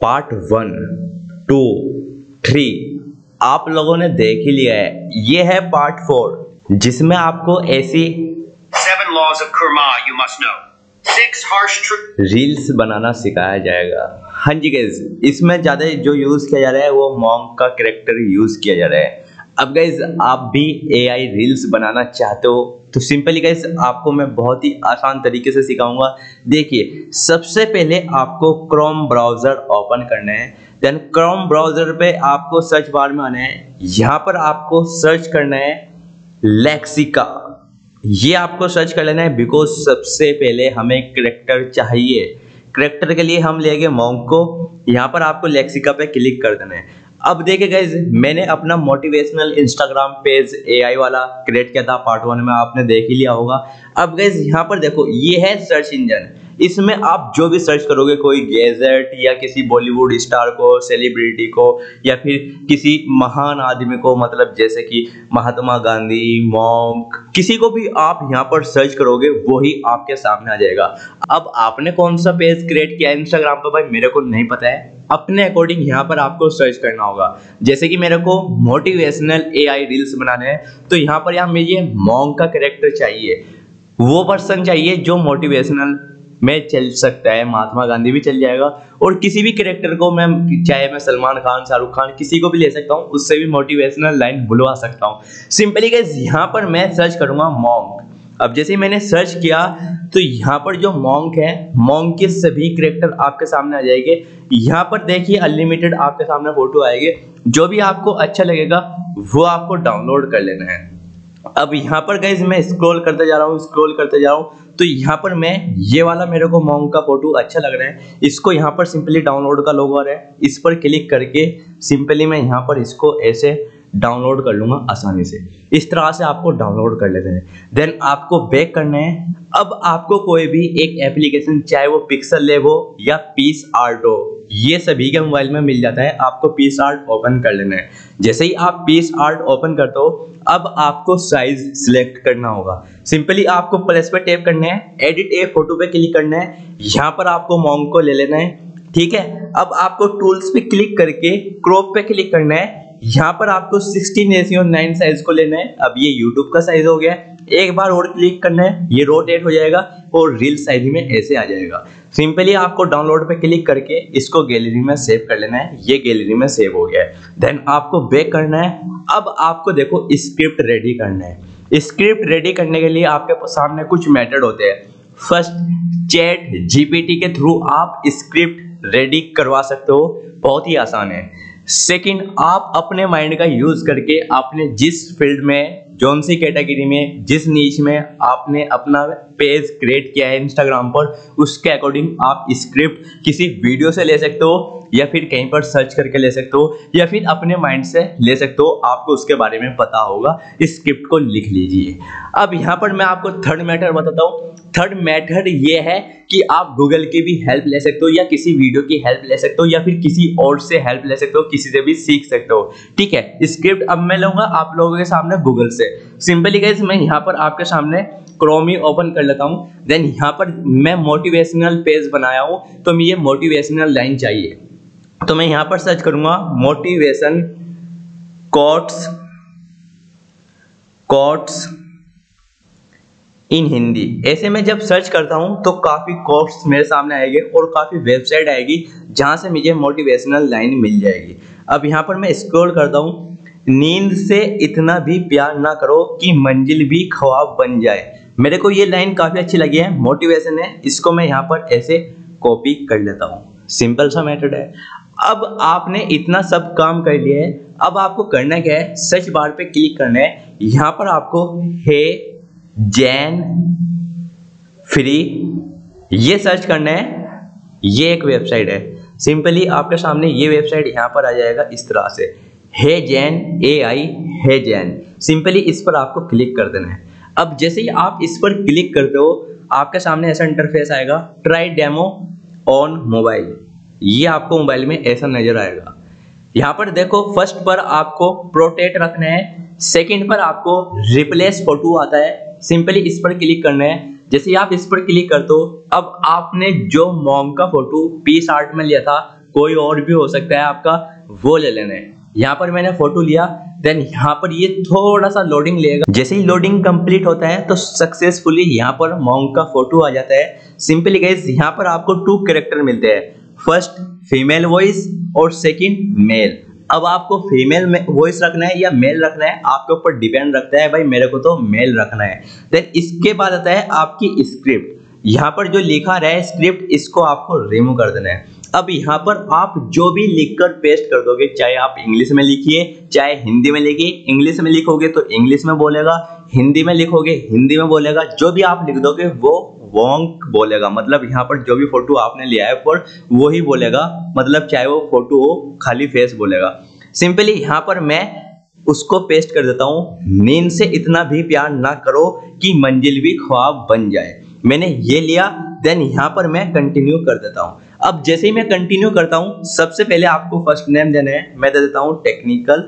Part 1, 2, 3 आप लोगों ने देख ही लिया है। ये है पार्ट 4 जिसमें आपको ऐसी 7 laws of karma you must know. 6 harsh truths. Reels बनाना सिखाया जाएगा। हाँ जी गाइज, इसमें ज्यादा जो यूज किया जा रहा है वो मॉन्क का कैरेक्टर यूज किया जा रहा है। अब गाइज आप भी एआई रील्स बनाना चाहते हो तो सिंपली गाइज आपको मैं बहुत ही आसान तरीके से सिखाऊंगा। देखिए, सबसे पहले आपको क्रोम ब्राउजर ओपन करना है। देन क्रोम ब्राउजर पे आपको सर्च बार में आना है। यहाँ पर आपको सर्च करना है लेक्सिका। ये आपको सर्च कर लेना है बिकॉज सबसे पहले हमें कैरेक्टर चाहिए। कैरेक्टर के लिए हम लेंगे मॉन्क को। यहाँ पर आपको लेक्सिका पे क्लिक कर देना है। अब देखिए गाइज, मैंने अपना मोटिवेशनल इंस्टाग्राम पेज एआई वाला क्रिएट किया था पार्ट 1 में, आपने देख ही लिया होगा। अब गाइज यहाँ पर देखो, ये है सर्च इंजन। इसमें आप जो भी सर्च करोगे, कोई गैजेट या किसी बॉलीवुड स्टार को, सेलिब्रिटी को, या फिर किसी महान आदमी को, मतलब जैसे कि महात्मा गांधी, मॉन्क, किसी को भी आप यहाँ पर सर्च करोगे वही आपके सामने आ जाएगा। अब आपने कौन सा पेज क्रिएट किया इंस्टाग्राम पर भाई मेरे को नहीं पता है। अपने अकॉर्डिंग यहाँ पर आपको सर्च करना होगा। जैसे कि मेरे को मोटिवेशनल एआई रील्स बनाने हैं तो यहाँ पर यार मुझे मॉन्क का कैरेक्टर चाहिए। वो पर्सन चाहिए जो मोटिवेशनल में चल सकता है। महात्मा गांधी भी चल जाएगा और किसी भी कैरेक्टर को मैं, चाहे मैं सलमान खान, शाहरुख खान, किसी को भी ले सकता हूँ, उससे भी मोटिवेशनल लाइन बुलवा सकता हूँ। सिंपली गाइस यहाँ पर मैं सर्च करूंगा मॉन्क। अब जैसे ही मैंने सर्च किया तो यहाँ पर जो मॉन्क है, मॉन्क के सभी कैरेक्टर आपके सामने आ जाएंगे। यहाँ पर देखिए अनलिमिटेड आपके सामने फोटो आएंगे। जो भी आपको अच्छा लगेगा वो आपको डाउनलोड कर लेना है। अब यहाँ पर गाइज मैं स्क्रॉल करते जा रहा हूँ तो यहाँ पर मैं ये वाला, मेरे को मॉन्क का फोटो अच्छा लग रहा है, इसको यहाँ पर सिंपली डाउनलोड का लोगो आ रहा है, इस पर क्लिक करके सिंपली मैं यहाँ पर इसको ऐसे डाउनलोड कर लूंगा आसानी से। इस तरह से आपको डाउनलोड कर लेते हैं। देन आपको बैक करना है। अब आपको कोई भी एक एप्लीकेशन, चाहे वो पिक्सल लैब हो या पीस आर्ट हो, ये सभी के मोबाइल में मिल जाता है। आपको पीस आर्ट ओपन कर लेना है। जैसे ही आप पीस आर्ट ओपन करते हो, अब आपको साइज सिलेक्ट करना होगा। सिंपली आपको प्लस पे टैप करना है, एडिट ए फोटो पे क्लिक करना है। यहाँ पर आपको मॉन्क को ले लेना है, ठीक है। अब आपको टूल्स पे क्लिक करके क्रॉप पे क्लिक करना है। यहाँ पर आपको 16:9 साइज को लेना है। अब ये यूट्यूब का साइज हो गया। एक बार और क्लिक करना है, ये रोटेट हो जाएगा और रील साइज में ऐसे आ जाएगा। सिंपली आपको डाउनलोड पे क्लिक करके इसको गैलरी में सेव कर लेना है। ये गैलरी में सेव हो गया है। देन आपको बैक करना है। अब आपको देखो स्क्रिप्ट रेडी करना है। स्क्रिप्ट रेडी करने के लिए आपके सामने कुछ मेथड होते हैं। फर्स्ट, चैट जीपीटी के थ्रू आप स्क्रिप्ट रेडी करवा सकते हो, बहुत ही आसान है। सेकंड, आप अपने माइंड का यूज करके आपने जिस फील्ड में, जौन सी कैटेगरी में, जिस नीच में आपने अपना पेज क्रिएट किया है इंस्टाग्राम पर, उसके अकॉर्डिंग आप स्क्रिप्ट किसी वीडियो से ले सकते हो, या फिर कहीं पर सर्च करके ले सकते हो, या फिर अपने माइंड से ले सकते हो। आपको उसके बारे में पता होगा, स्क्रिप्ट को लिख लीजिए। अब यहाँ पर मैं आपको थर्ड मेथड बताता हूँ। थर्ड मेथड ये है कि आप गूगल की भी हेल्प ले सकते हो, या किसी वीडियो की हेल्प ले सकते हो, या फिर किसी और से हेल्प ले सकते हो, किसी से भी सीख सकते हो, ठीक है। स्क्रिप्ट अब मैं लूंगा आप लोगों के सामने गूगल से। सिंपली गाइस मैं यहाँ पर आपके सामने क्रोम ही ओपन कर लेता हूँ। देन यहाँ पर मैं मोटिवेशनल पेज बनाया हूँ तो मुझे ये मोटिवेशनल लाइन चाहिए, तो मैं यहाँ पर सर्च करूंगा मोटिवेशन कोट्स इन हिंदी। ऐसे में जब सर्च करता हूं तो काफी कोट्स मेरे सामने आएंगे और काफी वेबसाइट आएगी जहां से मुझे मोटिवेशनल लाइन मिल जाएगी। अब यहां पर मैं स्क्रॉल करता हूं। नींद से इतना भी प्यार ना करो कि मंजिल भी ख्वाब बन जाए। मेरे को ये लाइन काफी अच्छी लगी है, मोटिवेशन है। इसको मैं यहाँ पर ऐसे कॉपी कर लेता हूँ। सिंपल सा मेथड है। अब आपने इतना सब काम कर लिया है। अब आपको करना क्या है, सर्च बार पे क्लिक करना है। यहाँ पर आपको हे जैन फ्री ये सर्च करना है। ये एक वेबसाइट है। सिंपली आपके सामने ये वेबसाइट यहाँ पर आ जाएगा इस तरह से, HeyGen AI HeyGen. Simply इस पर आपको क्लिक कर देना है। अब जैसे ही आप इस पर क्लिक करते हो आपके सामने ऐसा इंटरफेस आएगा, ट्राई डेमो ऑन मोबाइल। ये आपको मोबाइल में ऐसा नजर आएगा। यहाँ पर देखो, फर्स्ट पर आपको प्रोटेक्ट रखना है, सेकंड पर आपको रिप्लेस फोटो आता है। सिंपली इस पर क्लिक करना है। जैसे आप इस पर क्लिक करते हो, अब आपने जो मॉन्क का फोटो पीस आर्ट में लिया था कोई और भी हो सकता है आपका, वो ले लेना है। यहाँ पर मैंने फोटो लिया, देन यहाँ पर ये थोड़ा सा लोडिंग लेगा। जैसे ही लोडिंग कंप्लीट होता है तो सक्सेसफुली यहाँ पर मॉन्क का फोटो आ जाता है। सिंपली गाइस यहाँ पर आपको 2 कैरेक्टर मिलते हैं, फर्स्ट फीमेल वॉइस और सेकंड मेल। अब आपको फीमेल वॉइस रखना है या मेल रखना है, आपके ऊपर डिपेंड रखता है। भाई मेरे को तो मेल रखना है। देन इसके बाद आता है आपकी स्क्रिप्ट। यहाँ पर जो लिखा रहा है स्क्रिप्ट, इसको आपको रिमूव कर देना है। अब यहाँ पर आप जो भी लिखकर पेस्ट कर दोगे, चाहे आप इंग्लिश में लिखिए चाहे हिंदी में लिखिए, इंग्लिश में लिखोगे तो इंग्लिश में बोलेगा, हिंदी में लिखोगे हिंदी में बोलेगा, जो भी आप लिख दोगे वो वॉन्क बोलेगा। मतलब यहाँ पर जो भी फोटो आपने लिया है पर वो ही बोलेगा, मतलब चाहे वो फोटो हो खाली फेस बोलेगा। सिंपली यहाँ पर मैं उसको पेस्ट कर देता हूँ, नींद से इतना भी प्यार ना करो कि मंजिल भी ख्वाब बन जाए। मैंने ये लिया, देन यहाँ पर मैं कंटिन्यू कर देता हूँ। अब जैसे ही मैं कंटिन्यू करता हूँ, सबसे पहले आपको फर्स्ट नेम देना है, मैं दे देता हूँ technical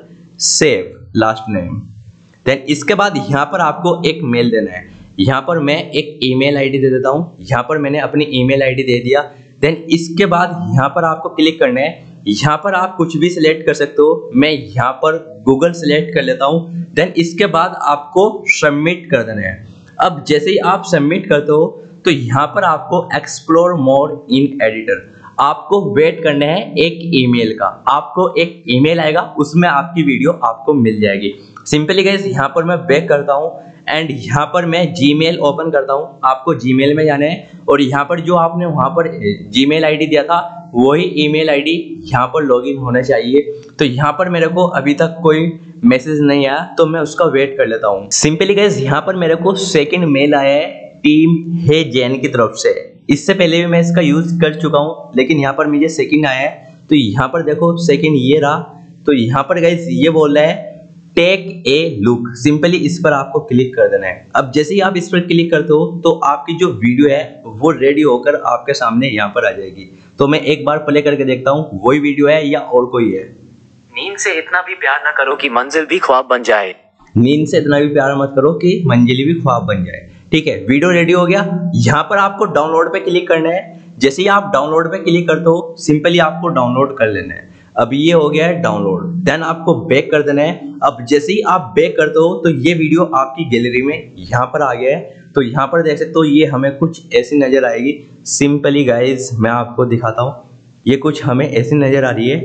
save last name. Then इसके बाद यहाँ पर आपको एक मेल देना है, यहाँ पर मैं एक ईमेल आईडी दे देता हूँ। यहाँ पर मैंने अपनी ईमेल आईडी दे दिया। देन इसके बाद यहाँ पर आपको क्लिक करना है, यहाँ पर आप कुछ भी सिलेक्ट कर सकते हो, मैं यहाँ पर गूगल सिलेक्ट कर लेता हूँ। देन इसके बाद आपको सबमिट कर देना है। अब जैसे ही आप सबमिट करते हो तो यहाँ पर आपको एक्सप्लोर मोर इन एडिटर, आपको वेट करना है एक ईमेल का। आपको एक ईमेल आएगा, उसमें आपकी वीडियो आपको मिल जाएगी। सिंपली गाइस यहाँ पर मैं बैक करता हूँ एंड यहाँ पर मैं जीमेल ओपन करता हूँ। आपको जीमेल में जाना है और यहाँ पर जो आपने वहाँ पर जीमेल आईडी दिया था वही ईमेल आईडी यहाँ पर लॉगिन होना चाहिए। तो यहाँ पर मेरे को अभी तक कोई मैसेज नहीं आया तो मैं उसका वेट कर लेता हूँ। सिंपली गाइस यहाँ पर मेरे को सेकंड मेल आया है टीम हे जैन की तरफ से। इससे पहले भी मैं इसका यूज कर चुका हूँ, लेकिन यहाँ पर मुझे सेकंड आया है। तो यहाँ पर देखो सेकंड ये रहा। तो यहाँ पर गाइस ये बोल रहा है टेक ए लुक। सिंपली इस पर आपको क्लिक कर देना है। अब जैसे ही आप इस पर क्लिक करते हो तो आपकी जो वीडियो है वो रेडी होकर आपके सामने यहाँ पर आ जाएगी। तो मैं एक बार प्ले करके देखता हूँ वही वीडियो है या और कोई है। नींद से इतना भी प्यार ना करो कि मंजिल भी ख्वाब बन जाए। नींद से इतना भी प्यार मत करो कि मंजिल भी ख्वाब बन जाए। ठीक है, वीडियो रेडी हो गया। यहाँ पर आपको डाउनलोड पे क्लिक करना है। जैसे ही आप डाउनलोड पे क्लिक करते हो सिंपली आपको डाउनलोड कर लेना है। अब ये हो गया है डाउनलोड। देन आपको बैक कर देना है। अब जैसे ही आप बैक करते हो तो ये वीडियो आपकी गैलरी में यहाँ पर आ गया है। तो यहाँ पर देख सकते हो ये हमें कुछ ऐसी नजर आएगी। सिंपली गाइज मैं आपको दिखाता हूँ, ये कुछ हमें ऐसी नजर आ रही है।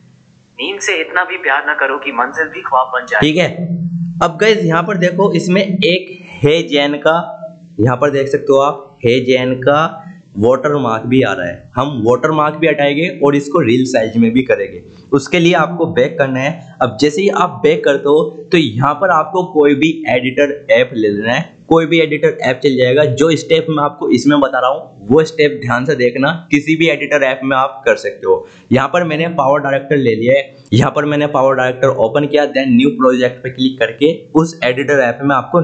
नींद से इतना भी प्यार ना करो कि मंजिल भी ख्वाब बन जाए। ठीक है, अब गाइज यहाँ पर देखो इसमें एक हे जैन का, यहाँ पर देख सकते हो आप हे जैन का वाटर मार्क भी आ रहा है। हम वाटर मार्क भी हटाएंगे और इसको रील साइज में भी करेंगे। उसके लिए आपको बैक करना है। अब जैसे ही आप बैक करते हो तो यहाँ पर आपको कोई भी एडिटर ऐप ले लेना है। कोई भी एडिटर ऐप चल जाएगा। जो स्टेप मैं आपको इसमें बता रहा हूँ वो स्टेप ध्यान से देखना, किसी भी एडिटर ऐप में आप कर सकते हो। यहाँ पर मैंने पावर डायरेक्टर ले लिया है। यहाँ पर मैंने पावर डायरेक्टर ओपन किया, देन न्यू प्रोजेक्ट पे क्लिक करके उस एडिटर ऐप में आपको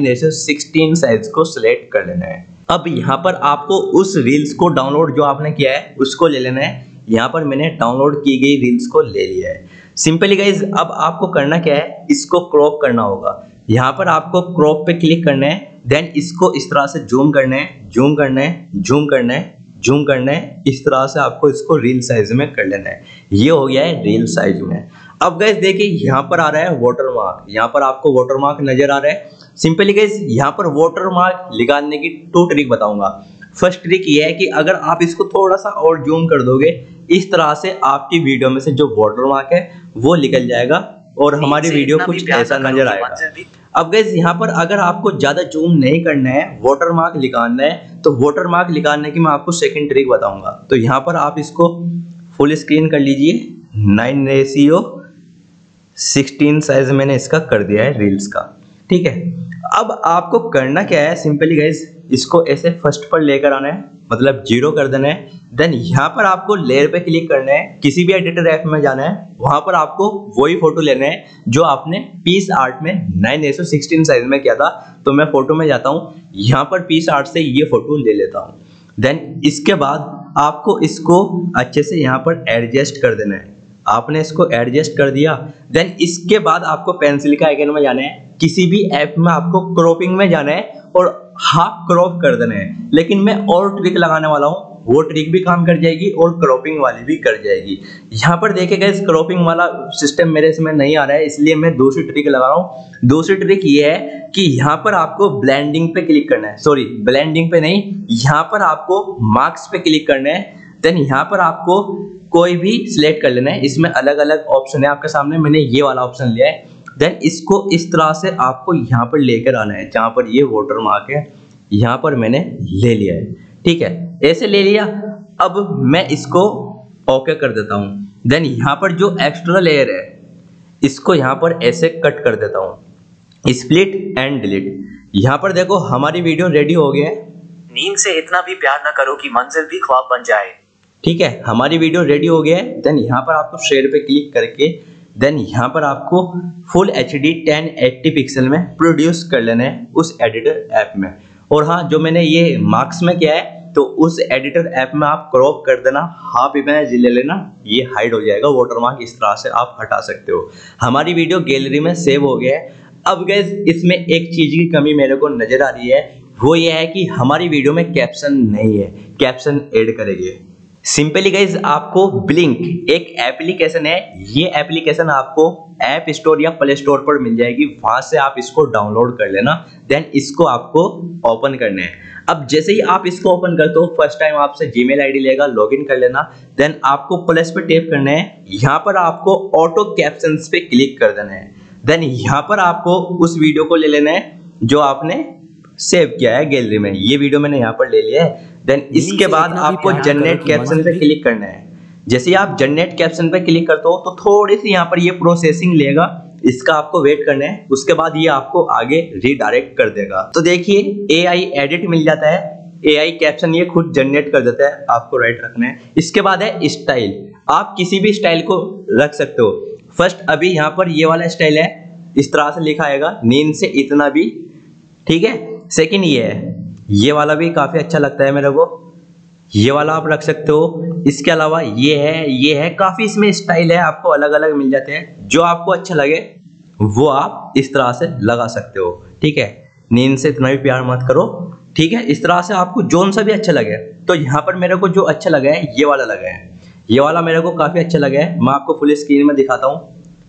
9:16 साइज को सिलेक्ट कर लेना है। अब यहाँ पर आपको उस रील्स को डाउनलोड जो आपने किया है उसको ले लेना है। यहाँ पर मैंने डाउनलोड की गई रील्स को ले लिया है। सिंपली गाइज अब आपको करना क्या है, इसको क्रॉप करना होगा। यहाँ पर आपको क्रॉप पे क्लिक करना है, देन इसको इस तरह से जूम करना है, जूम करना है, जूम करना है, जूम करना है। इस तरह से आपको इसको रील साइज में कर लेना है। ये हो गया है रील साइज में। अब गाइज देखिए यहाँ पर आ रहा है वाटर मार्क। यहाँ पर आपको वाटर मार्क नजर आ रहा है। सिंपली गाइज यहाँ पर वाटर मार्क निकालने की 2 ट्रिक बताऊंगा। फर्स्ट ट्रिक ये है कि अगर आप इसको थोड़ा सा और जूम कर दोगे, इस तरह से आपकी वीडियो में से जो वाटर मार्क है वो निकल जाएगा और हमारी वीडियो कुछ ऐसा नजर आएगा। अब गाइस यहाँ पर अगर आपको ज्यादा जूम नहीं करना है, वाटर मार्क निकालना है, तो वाटर मार्क निकालने की मैं आपको सेकंड ट्रिक बताऊंगा। तो यहाँ पर आप इसको फुल स्क्रीन कर लीजिए। 9:16 साइज मैंने इसका कर दिया है रील्स का। ठीक है, अब आपको करना क्या है, सिंपली गाइस इसको ऐसे फर्स्ट पर लेकर आना है, मतलब 0 कर देना है। देन यहाँ पर आपको लेयर पे क्लिक करना है, किसी भी एडिटर ऐप में जाना है, वहां पर आपको वही फोटो लेना है जो आपने पीस आर्ट में 9:16 साइज में किया था। तो मैं फोटो में जाता हूँ, यहाँ पर पीस आर्ट से ये फोटो ले लेता हूँ। देन इसके बाद आपको इसको अच्छे से यहाँ पर एडजस्ट कर देना है। आपने इसको एडजस्ट कर दिया। देन इसके बाद आपको पेंसिल का आइकन में जाना है, किसी भी ऐप में आपको क्रॉपिंग में जाना है और हाफ क्रॉप कर देना है। लेकिन मैं और ट्रिक लगाने वाला हूँ, वो ट्रिक भी काम कर जाएगी और क्रॉपिंग वाली भी कर जाएगी। यहाँ पर देखिए गाइस क्रॉपिंग वाला सिस्टम मेरे इसमें नहीं आ रहा है, इसलिए मैं दूसरी ट्रिक लगा रहा हूँ। दूसरी ट्रिक ये है कि यहाँ पर आपको ब्लेंडिंग पे क्लिक करना है, सॉरी ब्लेंडिंग पे नहीं, यहाँ पर आपको मार्क्स पे क्लिक करना है। देन यहाँ पर आपको कोई भी सिलेक्ट कर लेना है, इसमें अलग अलग ऑप्शन है आपके सामने, मैंने ये वाला ऑप्शन लिया है। देन इसको इस तरह से आपको यहाँ पर लेकर आना है, जहाँ पर ये वाटर मार्क है यहाँ पर मैंने ले लिया है, ठीक है, ऐसे ले लिया। अब मैं इसको ओके कर देता हूँ। देन यहाँ पर जो एक्स्ट्रा लेयर है इसको यहाँ पर ऐसे कट कर देता हूँ, स्प्लिट एंड डिलीट। यहाँ पर देखो हमारी वीडियो रेडी हो गया है। नींद से इतना भी प्यार न करो कि मंजिल भी ख्वाब बन जाए। ठीक है, हमारी वीडियो रेडी हो गया है। देन यहाँ पर आपको शेयर पे क्लिक करके देन यहाँ पर आपको फुल HD 1080 पिक्सल में प्रोड्यूस कर लेना है उस एडिटर ऐप में। और हाँ, जो मैंने ये मार्क्स में किया है तो उस एडिटर ऐप में आप क्रॉप कर देना, हाफ इमेज ले लेना, ये हाइड हो जाएगा वाटरमार्क, इस तरह से आप हटा सकते हो। हमारी वीडियो गैलरी में सेव हो गया है। अब गाइस इसमें एक चीज की कमी मेरे को नजर आ रही है, वो ये है कि हमारी वीडियो में कैप्शन नहीं है, कैप्शन ऐड करेंगे। सिंपली गाइज आपको ब्लिंक एक एप्लीकेशन है, ये एप्लीकेशन आपको ऐप स्टोर या प्ले स्टोर पर मिल जाएगी, वहां से आप इसको डाउनलोड कर लेना। देन इसको आपको ओपन करना है। अब जैसे ही आप इसको ओपन करते हो फर्स्ट टाइम आपसे जीमेल आईडी लेगा, लॉगिन कर लेना। देन आपको प्लस पे टैप करना है, यहाँ पर आपको ऑटो कैप्शंस पे क्लिक कर देना है। देन यहाँ पर आपको उस वीडियो को ले लेना है जो आपने सेव किया है गैलरी में, ये वीडियो मैंने यहाँ पर ले लिया है। देन इसके बाद आपको जनरेट कैप्शन पे क्लिक करना है। जैसे आप जनरेट कैप्शन पे क्लिक करते हो तो थोड़ी सी यहाँ पर ये प्रोसेसिंग लेगा, इसका आपको वेट करना है, उसके बाद ये आपको आगे रीडायरेक्ट कर देगा। तो देखिए AI एडिट मिल जाता है, AI कैप्शन ये खुद जनरेट कर देता है, आपको राइट रखना है। इसके बाद है स्टाइल, आप किसी भी स्टाइल को रख सकते हो। फर्स्ट अभी यहाँ पर ये वाला स्टाइल है, इस तरह से लिखा आएगा, नींद से इतना भी, ठीक है। सेकंड ये है, ये वाला भी काफी अच्छा लगता है मेरे को, ये वाला आप रख सकते हो। इसके अलावा ये है, काफी इसमें स्टाइल है, आपको अलग अलग मिल जाते हैं, जो आपको अच्छा लगे वो आप इस तरह से लगा सकते हो, ठीक है। नींद से इतना भी प्यार मत करो, ठीक है, इस तरह से आपको जोन सा भी अच्छा लगे। तो यहाँ पर मेरे को जो अच्छा लगा है ये वाला लगा है, ये वाला मेरे को काफी अच्छा लगा है। मैं आपको फुल स्क्रीन में दिखाता हूँ,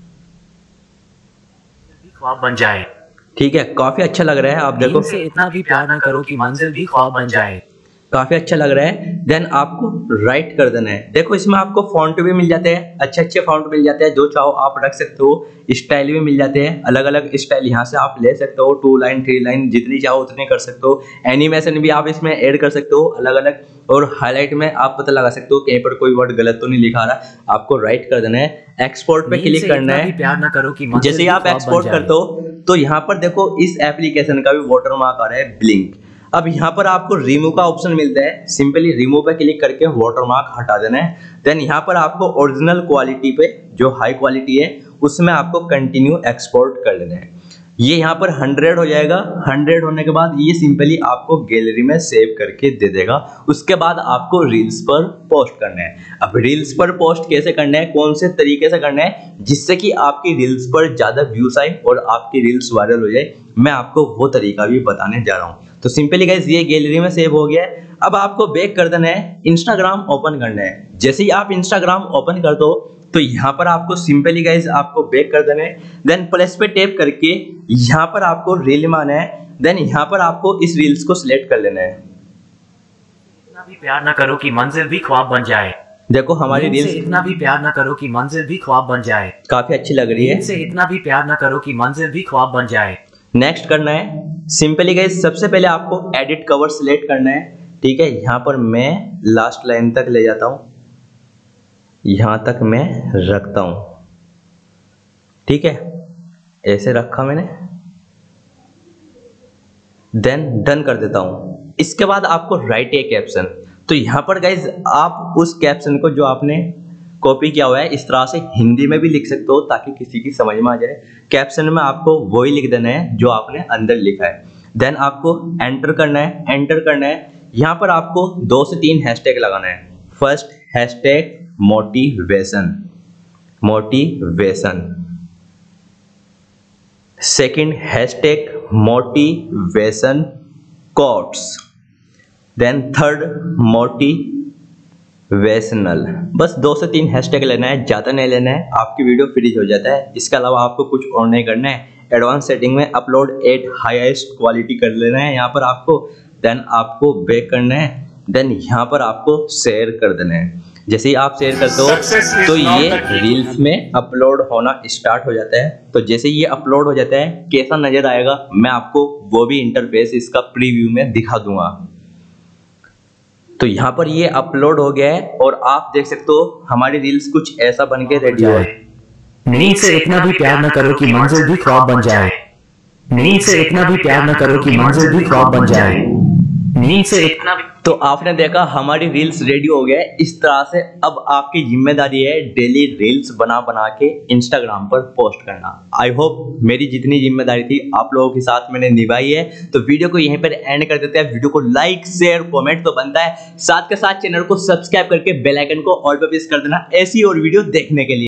ख्वाब बन जाए, ठीक है, काफी अच्छा लग रहा है। आप देखो, नींद से इतना भी प्यार न करो कि मंजिल भी ख्वाब बन जाए, काफी अच्छा लग रहा है। देन आपको राइट कर देना है। देखो इसमें आपको फॉन्ट भी मिल जाते हैं, अच्छे अच्छे फॉन्ट मिल जाते हैं, जो चाहो आप रख सकते हो। स्टाइल भी मिल जाते हैं, अलग अलग स्टाइल यहाँ से आप ले सकते हो, 2 लाइन 3 लाइन जितनी चाहो उतनी कर सकते हो। एनिमेशन भी आप इसमें ऐड कर सकते हो अलग अलग, और हाईलाइट में आप पता लगा सकते हो कहीं पर कोई वर्ड गलत तो नहीं लिखा रहा। आपको राइट कर देना है, एक्सपोर्ट पे क्लिक करना है। प्यार न करो कि जैसे ही आप एक्सपोर्ट करते हो तो यहाँ पर देखो इस एप्लीकेशन का भी वाटरमार्क आ रहा है ब्लिंक। अब यहाँ पर आपको रिमूव का ऑप्शन मिलता है, सिंपली रिमूव पे क्लिक करके वाटरमार्क हटा देना है। देन यहाँ पर आपको ओरिजिनल क्वालिटी पे, जो हाई क्वालिटी है उसमें आपको कंटिन्यू एक्सपोर्ट कर लेना है। ये यहाँ पर 100 हो जाएगा। 100 होने के बाद ये सिंपली आपको गैलरी में सेव करके दे देगा। उसके बाद आपको रील्स पर पोस्ट करना है। अब रील्स पर पोस्ट कैसे करना है, कौन से तरीके से करना है जिससे कि आपकी रील्स पर ज्यादा व्यूज आए और आपकी रील्स वायरल हो जाए, मैं आपको वो तरीका भी बताने जा रहा हूँ। तो सिंपली गाइस ये गैलरी में सेव हो गया है। अब आपको बैक कर देना है, इंस्टाग्राम ओपन करना है। जैसे ही आप इंस्टाग्राम ओपन कर दो तो यहाँ पर आपको सिंपली गाइस आपको बैक कर देना है। देन प्लस पे टैप करके यहाँ पर आपको रील में आना है। देन यहाँ पर आपको इस रील्स को सिलेक्ट कर लेना है। इतना भी प्यार न करो कि मंजिल भी ख्वाब बन जाए। देखो हमारी रील्स, इतना भी प्यार न करो कि मंजिल भी ख्वाब बन जाए, काफी अच्छी लग रही है। से इतना भी प्यार न करो कि मंजिल भी ख्वाब बन जाए। नेक्स्ट करना है, सिंपली गाइस सबसे पहले आपको एडिट कवर सिलेक्ट करना है, ठीक है। यहाँ पर मैं लास्ट लाइन तक ले जाता हूँ, यहाँ तक मैं रखता हूँ, ठीक है, ऐसे रखा मैंने। देन डन कर देता हूँ। इसके बाद आपको राइट ए कैप्शन। तो यहाँ पर गाइज आप उस कैप्शन को जो आपने कॉपी किया हुआ है इस तरह से हिंदी में भी लिख सकते हो ताकि किसी की समझ में आ जाए। कैप्शन में आपको वही लिख देना है जो आपने अंदर लिखा है। देन आपको एंटर करना है। एंटर करना है, यहाँ पर आपको 2 से 3 हैशटैग लगाना है। First hashtag motivation, motivation. Second hashtag motivation quotes. Then third वैसनल, बस 2 से 3 हैशटैग लेना है, ज़्यादा नहीं लेना है, आपकी वीडियो फ्रीज हो जाता है। इसके अलावा आपको कुछ और नहीं करना है। एडवांस सेटिंग में अपलोड एट हाईएस्ट क्वालिटी कर लेना है यहाँ पर आपको, देन आपको बैक करना है, देन यहाँ पर आपको शेयर कर देना है। जैसे ही आप शेयर करते हो तो ये रील्स में अपलोड होना स्टार्ट हो जाता है। तो जैसे ये अपलोड हो जाता है कैसा नजर आएगा मैं आपको वो भी इंटरफेस इसका प्रीव्यू में दिखा दूंगा। तो यहाँ पर ये अपलोड हो गया है और आप देख सकते हो हमारी रील्स कुछ ऐसा बन के रेडी है। नींद से इतना भी प्यार न करो कि मंजिल भी ख्वाब बन जाए। नींद से इतना भी प्यार न करो कि मंजिल भी ख्वाब बन जाए। नींद से इतना भी। तो आपने देखा हमारी रील्स रेडी हो गया है। इस तरह से अब आपकी जिम्मेदारी है डेली रील्स बना बना के इंस्टाग्राम पर पोस्ट करना। आई होप मेरी जितनी जिम्मेदारी थी आप लोगों के साथ मैंने निभाई है। तो वीडियो को यहीं पर एंड कर देते हैं। वीडियो को लाइक शेयर कमेंट तो बनता है, साथ के साथ चैनल को सब्सक्राइब करके बेल आइकन को ऑल पे प्रेस कर देना ऐसी और वीडियो देखने के लिए।